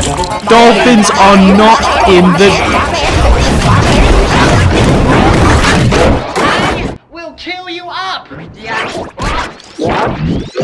Dolphins are not in the... We'll kill you up!